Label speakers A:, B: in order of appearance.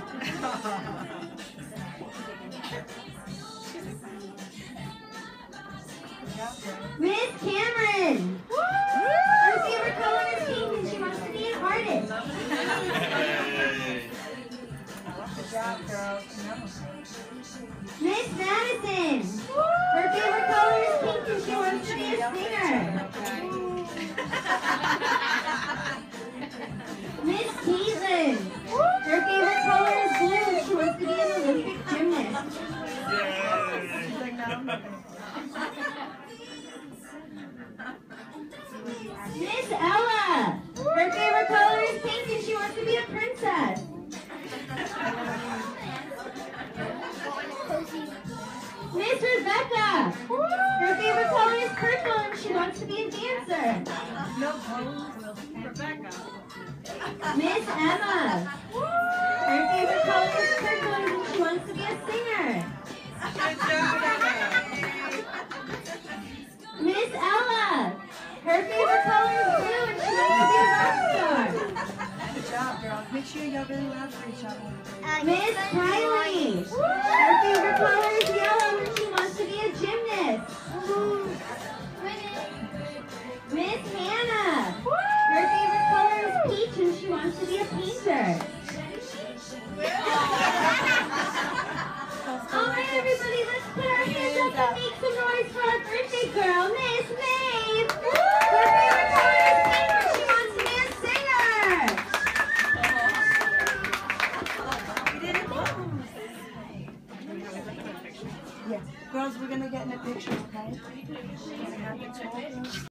A: Miss Cameron! Her favorite color is pink and she wants to be an artist.
B: Good job, girls.
A: Miss Madison! Her favorite color is pink and she wants to be a singer. Miss Caitlin! Her favorite color is blue and she wants to be an Olympic gymnast. Miss Ella! Her favorite color is pink and she wants to be a princess. Miss Rebecca! Her favorite color is purple and she wants to be a dancer.
B: Rebecca.
A: Miss Emma! Her favorite color is purple and she wants to be a singer. Miss Ella! Her favorite color is blue and she wants to be a rock star.
B: Good job, girls. Make sure you're really loud for each other.
A: Miss Kylie! Her favorite color is yellow and she wants to be a gymnast. Miss Hannah! Her favorite color is peach and she wants to be a painter. Alright everybody, let's put our hands up and make some noise for our birthday girl, Miss Maeve! Her favorite color is pink and she wants to be a singer!
B: Yeah. Girls, we're going to get in a picture, okay?